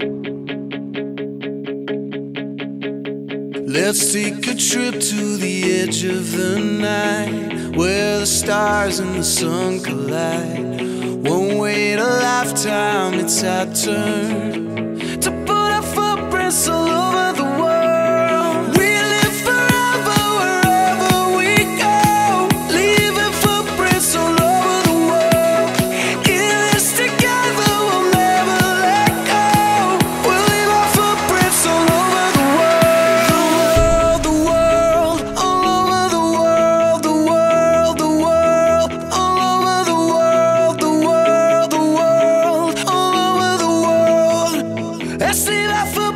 Let's take a trip to the edge of the night, where the stars and the sun collide. Won't wait a lifetime, it's our turn to put our footprints all over the world. We live forever wherever we go, leaving footprints all over the world. In this together, we'll never let go. We'll leave our footprints all over the world. The world, all over the world. The world, the world, all over the world. The world, all over the world. Let's leave our footprints